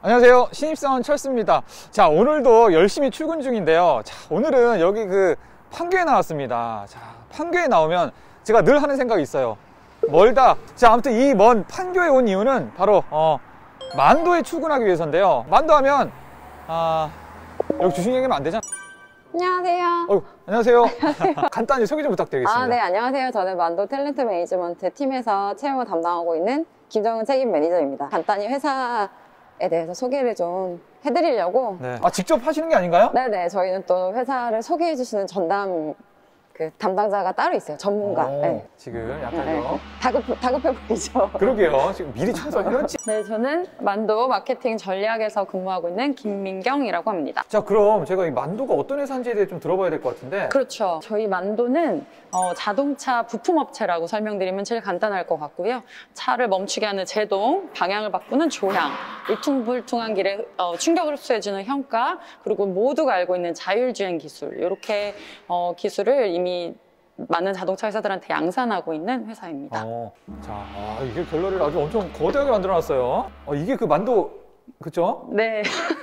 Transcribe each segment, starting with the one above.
안녕하세요. 신입사원 철수입니다. 자, 오늘도 열심히 출근 중인데요. 자, 오늘은 여기 그 판교에 나왔습니다. 자, 판교에 나오면 제가 늘 하는 생각이 있어요. 멀다. 자, 아무튼 이 먼 판교에 온 이유는 바로 만도에 출근하기 위해서인데요. 만도하면 여기 주식 얘기하면 안 되잖아. 안녕하세요. 안녕하세요. 간단히 소개 좀 부탁드리겠습니다. 네, 안녕하세요. 저는 만도 탤런트 매니지먼트 팀에서 채용을 담당하고 있는 김정은 책임 매니저입니다. 간단히 회사에 대해서 소개를 좀 해드리려고. 네. 직접 하시는 게 아닌가요? 네네. 저희는 또 회사를 소개해주시는 전담 담당자가 따로 있어요. 전문가. 네. 지금 약간 다급해 보이죠? 그러게요. 지금 미리 청소해놓지. 네, 저는 만도 마케팅 전략에서 근무하고 있는 김민경이라고 합니다. 자, 그럼 제가 이 만도가 어떤 회사인지에 대해 좀 들어봐야 될 것 같은데. 그렇죠. 저희 만도는 자동차 부품업체라고 설명드리면 제일 간단할 것 같고요. 차를 멈추게 하는 제동, 방향을 바꾸는 조향, 울퉁불퉁한 길에 충격을 흡수해주는 현가, 그리고 모두가 알고 있는 자율주행 기술, 이렇게 기술을 이미 많은 자동차 회사들한테 양산하고 있는 회사입니다. 자, 이게 갤러리를 아주 엄청 거대하게 만들어놨어요. 이게 그 만도, 그쵸? 네.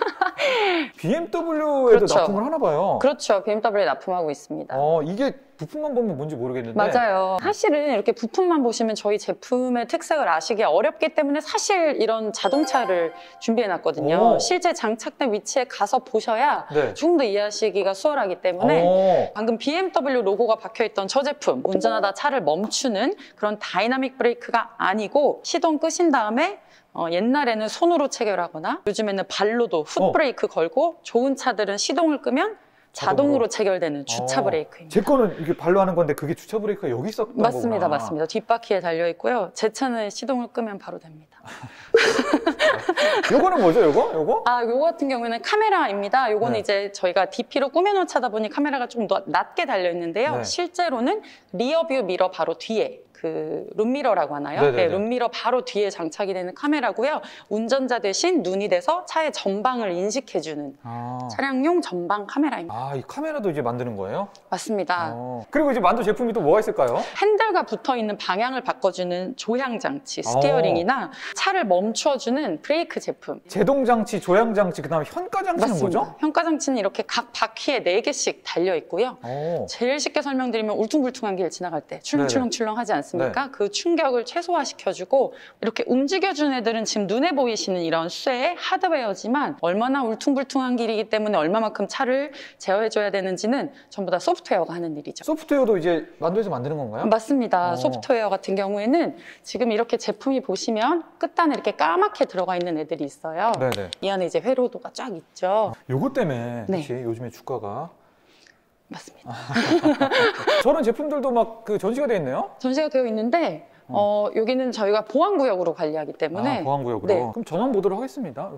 BMW에도 그렇죠. 납품을 하나 봐요. 그렇죠. BMW에 납품하고 있습니다. 이게 부품만 보면 뭔지 모르겠는데. 맞아요. 사실은 이렇게 부품만 보시면 저희 제품의 특색을 아시기 어렵기 때문에 사실 이런 자동차를 준비해놨거든요. 실제 장착된 위치에 가서 보셔야 조금 더 이해하시기가 수월하기 때문에 방금 BMW 로고가 박혀있던 저 제품, 운전하다 차를 멈추는 그런 다이나믹 브레이크가 아니고 시동 끄신 다음에 옛날에는 손으로 체결하거나 요즘에는 발로도 풋브레이크 걸고 좋은 차들은 시동을 끄면 자동으로 체결되는 주차 브레이크입니다. 제 거는 이게 발로 하는 건데 그게 주차 브레이크가 여기 있었던 맞습니다. 거구나. 맞습니다. 뒷바퀴에 달려 있고요. 제 차는 시동을 끄면 바로 됩니다. 요거는 뭐죠, 요거? 요거 같은 경우에는 카메라입니다. 요거는 이제 저희가 DP로 꾸며놓은 차다 보니 카메라가 좀 더 낮게 달려 있는데요. 실제로는 리어뷰 미러 바로 뒤에 그 룸미러라고 하나요? 네, 룸미러 바로 뒤에 장착이 되는 카메라고요. 운전자 대신 눈이 돼서 차의 전방을 인식해주는 차량용 전방 카메라입니다. 이 카메라도 이제 만드는 거예요? 맞습니다. 그리고 이제 만도 제품이 또 뭐가 있을까요? 핸들과 붙어있는 방향을 바꿔주는 조향장치, 스티어링이나 차를 멈춰주는 브레이크 제품. 제동장치, 조향장치, 그 다음에 현가장치는 뭐죠? 현가장치는 이렇게 각 바퀴에 4개씩 달려있고요. 제일 쉽게 설명드리면 울퉁불퉁한 길 지나갈 때 출렁출렁 하지 않습니까? 그 충격을 최소화시켜주고 이렇게 움직여주는 애들은 지금 눈에 보이시는 이런 쇠 하드웨어지만 얼마나 울퉁불퉁한 길이기 때문에 얼마만큼 차를 제어해줘야 되는지는 전부 다 소프트웨어가 하는 일이죠. 소프트웨어도 이제 만도에서 만드는 건가요? 맞습니다. 소프트웨어 같은 경우에는 지금 이렇게 제품이 보시면 끝단에 이렇게 까맣게 들어가 있는 애들이 있어요. 이 안에 이제 회로도가 쫙 있죠. 요거 때문에 그치? 요즘에 주가가 맞습니다. 저런 제품들도 막 그 전시가 되어 있네요? 전시가 되어 있는데 여기는 저희가 보안구역으로 관리하기 때문에 보안구역으로? 그럼 저만 보도록 하겠습니다.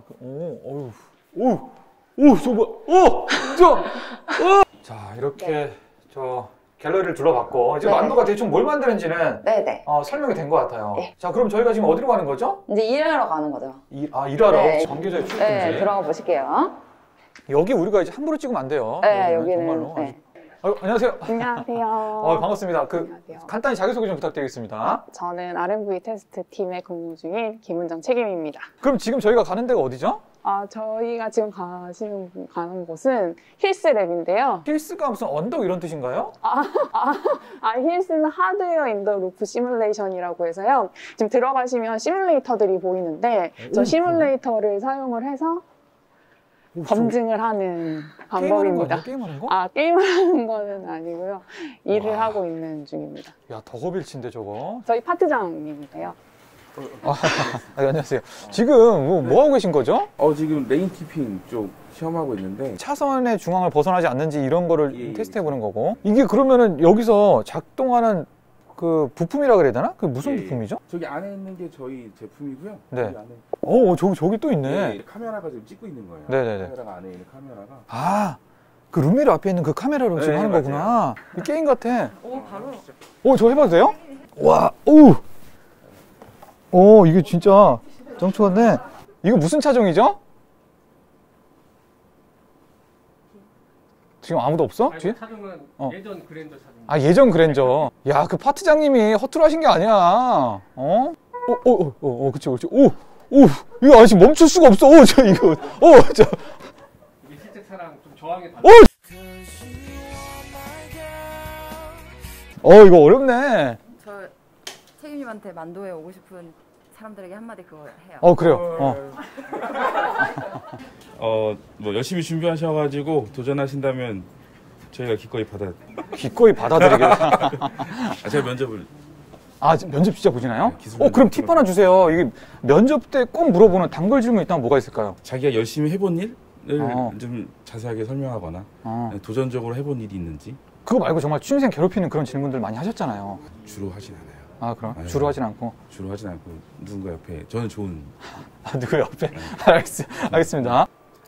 자, 이렇게 저 갤러리를 둘러봤고 이제 만도가 대충 뭘 만드는지는 설명이 된 것 같아요. 자, 그럼 저희가 지금 어디로 가는 거죠? 이제 일하러 가는 거죠. 일하러? 관계자의 출근지. 들어가 보실게요. 여기 우리가 이제 함부로 찍으면 안 돼요. 여기는 정말로. 안녕하세요. 안녕하세요. 반갑습니다. 안녕하세요. 간단히 자기소개 좀 부탁드리겠습니다. 저는 R&V 테스트 팀에 근무 중인 김은정 책임입니다. 그럼 지금 저희가 가는 데가 어디죠? 저희가 지금 가는 곳은 힐스랩인데요. 힐스가 무슨 언덕 이런 뜻인가요? 힐스는 하드웨어 인더 루프 시뮬레이션이라고 해서요. 지금 들어가시면 시뮬레이터들이 보이는데 저 시뮬레이터를 사용을 해서 검증을 하는 방법입니다. 게임하는 거? 게임을 하는 거는 아니고요. 일을 하고 있는 중입니다. 야, 덕업일치인데 저거. 저희 파트장님인데요. 안녕하세요. 지금 뭐 하고 계신 거죠? 지금 레인 키핑 쪽 시험하고 있는데 차선의 중앙을 벗어나지 않는지 이런 거를 테스트해 보는 거고. 이게 그러면은 여기서 작동하는 그 부품이라 그래야 되나? 그 무슨 부품이죠? 저기 안에 있는 게 저희 제품이고요. 네. 여기 안에 저기 또 있네. 카메라가 지금 찍고 있는 거예요. 카메라가 안에 있는 카메라가. 그 룸미러 앞에 있는 그 카메라로 지금 하는 거구나. 게임 같아. 바로. 저 해봐도 돼요? 와, 이게 진짜 짱추같네. 이거 무슨 차종이죠? 지금 아무도 없어? 뒤에? 차종은 예전 그랜저 차종. 예전 그랜저. 야, 그 파트장님이 허투루 하신 게 아니야. 그치. 오, 이거 아직 멈출 수가 없어. 오, 저 이거. 저. 이게 실제 차랑 좀 저항이 오! 이거 어렵네. 저 책임님한테 만도에 오고 싶은 사람들에게 한마디 그거 해요. 그래요. 뭐 열심히 준비하셔가지고 도전하신다면 저희가 기꺼이 받아들이겠다. 제가 면접을. 면접 진짜 보시나요? 네, 그럼 팁 하나 주세요. 이게 면접 때 꼭 물어보는 단골 질문 있다면 뭐가 있을까요? 자기가 열심히 해본 일을 좀 자세하게 설명하거나 도전적으로 해본 일이 있는지. 그거 말고 정말 취준생 괴롭히는 그런 질문들 많이 하셨잖아요. 주로 하진 않아요. 그럼? 네. 주로 하진 않고? 주로 하진 않고 누군가 옆에 저는 좋은. 누구 옆에? 알겠습니다.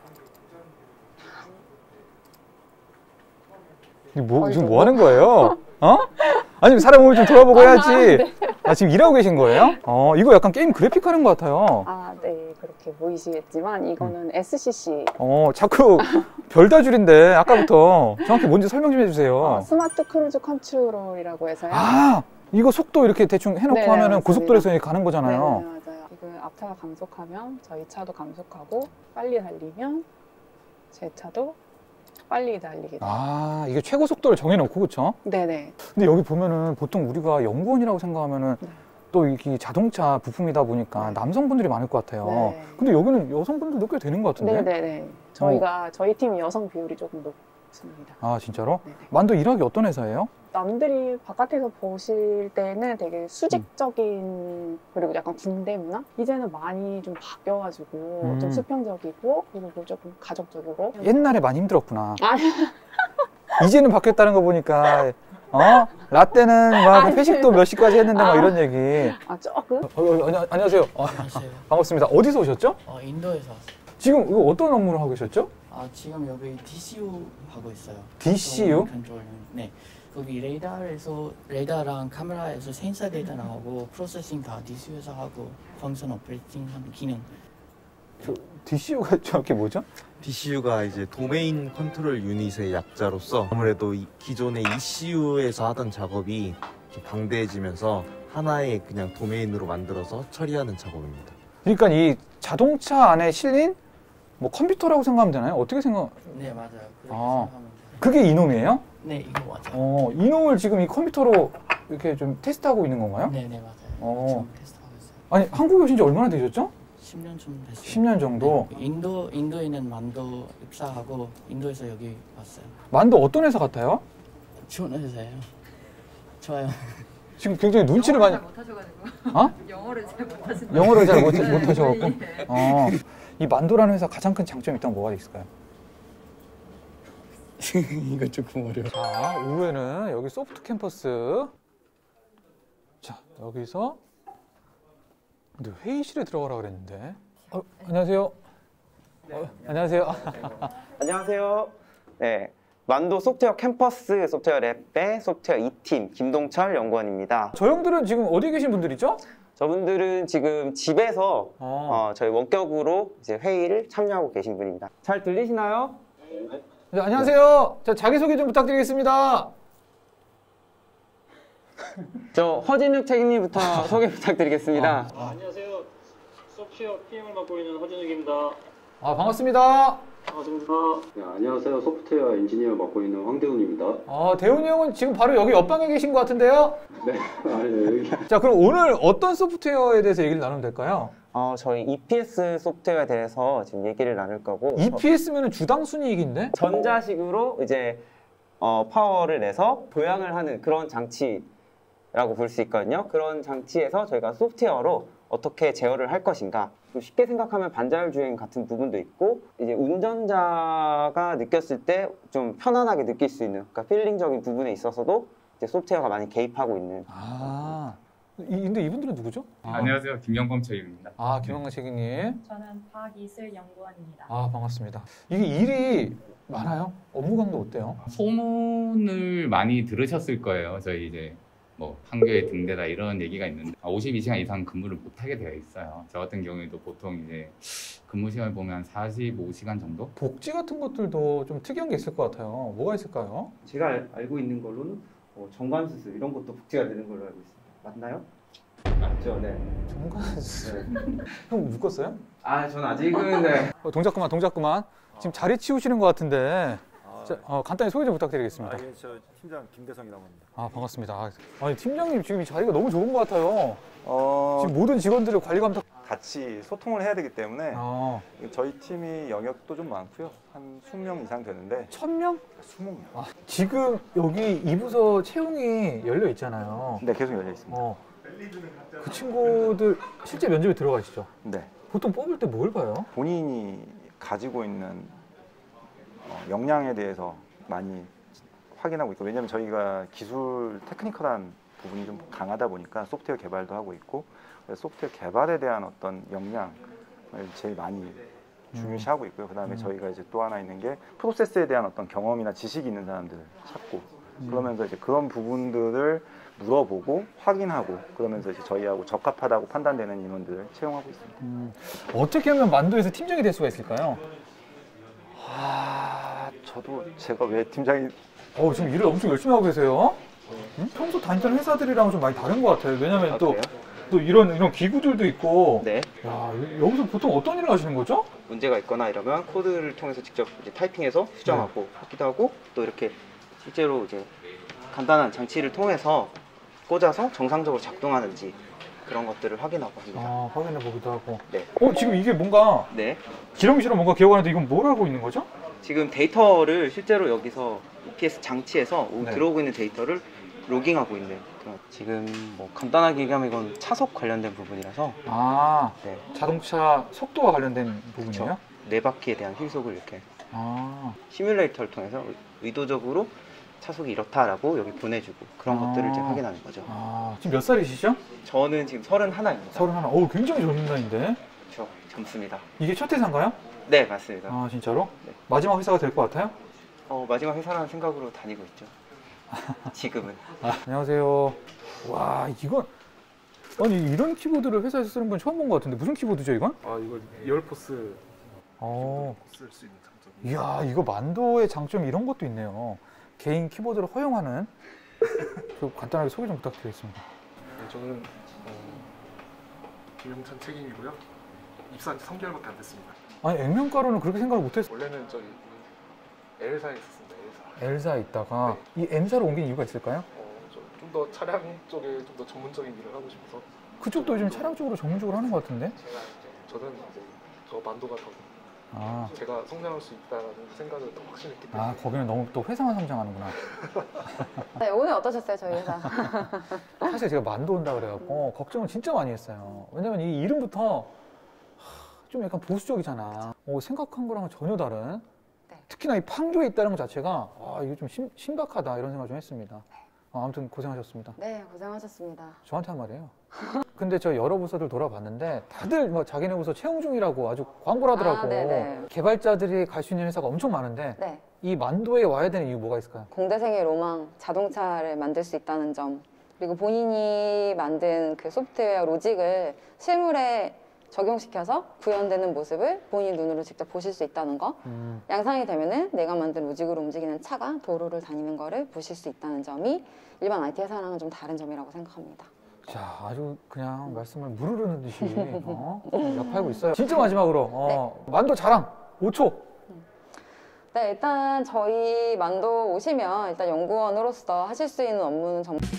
지금 뭐 하는 거예요? 아니, 사람 몸을 좀 돌아보고 해야지. 네. 지금 일하고 계신 거예요? 이거 약간 게임 그래픽 하는 것 같아요. 네, 그렇게 보이시겠지만 이거는 SCC. 자꾸 별 다 줄인데 아까부터 정확히 뭔지 설명 좀 해주세요. 스마트 크루즈 컨트롤이라고 해서요. 이거 속도 이렇게 대충 해놓고 네, 하면은 맞습니다. 고속도로에서 가는 거잖아요. 네, 맞아요. 지금 앞차가 감속하면 저희 차도 감속하고 빨리 달리면 제 차도 빨리 달리게 돼요. 이게 최고 속도를 정해놓고, 그쵸? 네네. 근데 여기 보면은 보통 우리가 연구원이라고 생각하면은 또 이게 자동차 부품이다 보니까 남성분들이 많을 것 같아요. 네. 근데 여기는 여성분들도 꽤 되는 것 같은데? 네네네. 저희 팀이 여성 비율이 조금 높습니다. 진짜로? 네네. 만도 일하기 어떤 회사예요? 남들이 바깥에서 보실 때는 되게 수직적인 그리고 약간 군대 문화? 이제는 많이 좀 바뀌어가지고 좀 수평적이고 그리고 조금 가족적이고 옛날에 많이 힘들었구나. 아니. 이제는 바뀌었다는 거 보니까 라떼는 막 회식도 몇 시까지 했는데 막 이런 얘기. 조금? 안녕하세요. 안녕하세요. 반갑습니다. 어디서 오셨죠? 인도에서 왔어요. 지금 이거 어떤 업무를 하고 계셨죠? 지금 여기 DCU 하고 있어요. DCU? 컨트롤. 네. 거기 레이더랑 카메라에서 센서 데이터 나오고 프로세싱 다 DCU에서 하고 펑션 오퍼레이팅 하는 기능. DCU가 정확히 뭐죠? DCU가 이제 도메인 컨트롤 유닛의 약자로서 아무래도 기존의 ECU에서 하던 작업이 방대해지면서 하나의 그냥 도메인으로 만들어서 처리하는 작업입니다. 그러니까 이 자동차 안에 실린 뭐 컴퓨터라고 생각하면 되나요? 어떻게 생각? 네, 맞아요. 그렇게 생각하면 돼요. 그게 이놈이에요? 네, 이거 맞아요. 이놈을 지금 이 컴퓨터로 이렇게 좀 테스트하고 있는 건가요? 네, 맞아요. 지금 테스트하고 있어요. 아니, 한국에 오신 지 얼마나 되셨죠? 10년 좀 됐어요. 10년 정도? 네, 인도에는 만도 입사하고 인도에서 여기 왔어요. 만도 어떤 회사 같아요? 좋은 회사예요. 좋아요. 지금 굉장히 눈치를 많이. 영어를 잘 못하셔가지고. 영어를 잘 못하시는. 영어를 잘 못하셔갖고. 이 만도라는 회사 가장 큰 장점이 있다면 뭐가 있을까요? 이거 조금 어려워. 자, 오후에는 여기 소프트 캠퍼스. 자, 여기서 근데 회의실에 들어가라 그랬는데. 안녕하세요. 안녕하세요. 안녕하세요. 네, 만도 소프트웨어 캠퍼스 소프트웨어 랩의 소프트웨어 2팀 김동철 연구원입니다. 저 형들은 지금 어디 계신 분들이죠? 저분들은 지금 집에서 저희 원격으로 이제 회의를 참여하고 계신 분입니다. 잘 들리시나요? 네, 안녕하세요. 자, 자기소개 좀 부탁드리겠습니다. 저 허진욱 책임님부터 소개 부탁드리겠습니다. 안녕하세요. 소프트웨어 PM을 맡고 있는 허진욱입니다. 반갑습니다. 반갑습니다. 네, 안녕하세요. 소프트웨어 엔지니어 맡고 있는 황대훈입니다. 대훈이 형은 지금 바로 여기 옆방에 계신 것 같은데요? 네, 여기. 자, 그럼 오늘 어떤 소프트웨어에 대해서 얘기를 나누면 될까요? 저희 EPS 소프트웨어에 대해서 지금 얘기를 나눌 거고 EPS면은 주당 순이익인데? 전자식으로 이제 파워를 내서 교양을 하는 그런 장치라고 볼 수 있거든요. 그런 장치에서 저희가 소프트웨어로 어떻게 제어를 할 것인가. 좀 쉽게 생각하면 반자율 주행 같은 부분도 있고 이제 운전자가 느꼈을 때 좀 편안하게 느낄 수 있는 그러니까 필링적인 부분에 있어서도 이제 소프트웨어가 많이 개입하고 있는. 근데 이분들은 누구죠? 안녕하세요. 김영범 책임입니다. 김영범 책임님. 저는 박이슬 연구원입니다. 반갑습니다. 이게 일이 많아요? 업무 강도 어때요? 소문을 많이 들으셨을 거예요. 저희 이제 뭐 판교에 등대다 이런 얘기가 있는데 52시간 이상 근무를 못하게 되어 있어요. 저 같은 경우에도 보통 이제 근무 시간을 보면 45시간 정도? 복지 같은 것들도 좀 특이한 게 있을 것 같아요. 뭐가 있을까요? 제가 알고 있는 걸로는 정관 수술 이런 것도 복지가 되는 걸로 알고 있습니다. 맞나요? 맞죠, 네. 정가스. 형 묶었어요? 아, 전 아직은 네. 동작 그만. 지금 자리 치우시는 것 같은데. 자, 간단히 소개 좀 부탁드리겠습니다. 예, 저 팀장 김대성이라고 합니다. 아, 반갑습니다. 아니, 팀장님 지금 이 자리가 너무 좋은 것 같아요. 지금 모든 직원들을 관리 감독 같이 소통을 해야 되기 때문에 저희 팀이 영역도 좀 많고요. 한 20명 이상 되는데 1000명? 20명이요. 아, 지금 여기 2부서 채용이 열려 있잖아요. 네, 계속 열려 있습니다. 그 친구들 실제 면접에 들어가시죠? 네. 보통 뽑을 때 뭘 봐요? 본인이 가지고 있는 역량에 대해서 많이 확인하고 있고, 왜냐하면 저희가 기술 테크니컬한 부분이 좀 강하다 보니까 소프트웨어 개발도 하고 있고, 소프트웨어 개발에 대한 어떤 역량을 제일 많이 중요시하고 있고요. 그다음에 저희가 이제 또 하나 있는 게 프로세스에 대한 어떤 경험이나 지식이 있는 사람들을 찾고, 그러면서 이제 그런 부분들을 물어보고 확인하고, 그러면서 이제 저희하고 적합하다고 판단되는 인원들을 채용하고 있습니다. 어떻게 하면 만도에서 팀장이 될 수가 있을까요? 저도 제가 왜 팀장이 지금 일을 엄청 열심히 하고 계세요? 응? 평소 다니던 회사들이랑 좀 많이 다른 것 같아요. 왜냐면 또 이런 기구들도 있고. 네. 야, 여기서 보통 어떤 일을 하시는 거죠? 문제가 있거나 이러면 코드를 통해서 직접 이제 타이핑해서 수정하고 하기도 하고, 또 이렇게 실제로 이제 간단한 장치를 통해서 꽂아서 정상적으로 작동하는지 그런 것들을 확인하고 합니다. 확인해 보기도 하고. 네. 지금 이게 뭔가 네. 기렁이처럼 뭔가 기억하는데 이건 뭘 하고 있는 거죠? 지금 데이터를 실제로 여기서 EPS 장치에서 들어오고 있는 데이터를 로깅하고 있는 그런, 지금 뭐 간단하게 얘기하면 이건 차속 관련된 부분이라서 네. 자동차 속도와 관련된 부분이에요? 그쵸. 네 바퀴에 대한 휘속을 이렇게 시뮬레이터를 통해서 의도적으로 차속이 이렇다라고 여기 보내주고 그런 것들을 이제 확인하는 거죠. 지금 몇 살이시죠? 저는 지금 31입니다. 31. 굉장히 젊은 나이인데. 그렇죠. 젊습니다. 이게 첫 회사인가요? 네, 맞습니다. 진짜로? 네. 마지막 회사가 될 것 같아요? 마지막 회사라는 생각으로 다니고 있죠. 지금은. 안녕하세요. 와, 이건 이런 키보드를 회사에서 쓰는 건 처음 본 것 같은데 무슨 키보드죠, 이건? 이거 이얼포스 쓸 수 있는 장점. 이야, 이거 만도의 장점 이런 것도 있네요. 개인 키보드를 허용하는. 간단하게 소개 좀 부탁드리겠습니다. 네, 저는 김영찬 책임이고요. 입사한 지 3개월밖에 안 됐습니다. 아니, 액면가로는 그렇게 생각을 못했어요. 원래는 저기 L사에 있었습니다. L사에 있다가 이 M사로 옮긴 이유가 있을까요? 좀 더 차량 쪽에 좀 더 전문적인 일을 하고 싶어서. 그쪽도 요즘 차량 쪽으로 전문적으로 하는 것 같은데? 저는 이제 저 만도가 더 제가 성장할 수 있다는 생각을 더 확신했기 때문에. 거기는 너무 또 회사만 성장하는구나. 네, 오늘 어떠셨어요, 저희 회사? 사실 제가 만도 온다 그래갖고 걱정을 진짜 많이 했어요. 왜냐면 이 이름부터 좀 약간 보수적이잖아. 생각한 거랑은 전혀 다른. 특히나 이 판교에 있다는 것 자체가 이거 좀 신박하다 이런 생각 좀 했습니다. 아무튼 고생하셨습니다. 네, 고생하셨습니다. 저한테 한 말이에요. 근데 저 여러 부서들 돌아봤는데 다들 자기네 부서 채용 중이라고 아주 광고를 하더라고. 개발자들이 갈 수 있는 회사가 엄청 많은데 이 만도에 와야 되는 이유 뭐가 있을까요? 공대생의 로망, 자동차를 만들 수 있다는 점, 그리고 본인이 만든 그 소프트웨어 로직을 실물에 적용시켜서 구현되는 모습을 본인 눈으로 직접 보실 수 있다는 거. 양상이 되면은 내가 만든 로직으로 움직이는 차가 도로를 다니는 거를 보실 수 있다는 점이 일반 IT 회사랑은 좀 다른 점이라고 생각합니다. 자, 아주 그냥 말씀을 물 흐르는 듯이 납하고 있어요. 진짜 마지막으로 만도 자랑 5초. 네, 일단 저희 만도 오시면 일단 연구원으로서 하실 수 있는 업무는 정말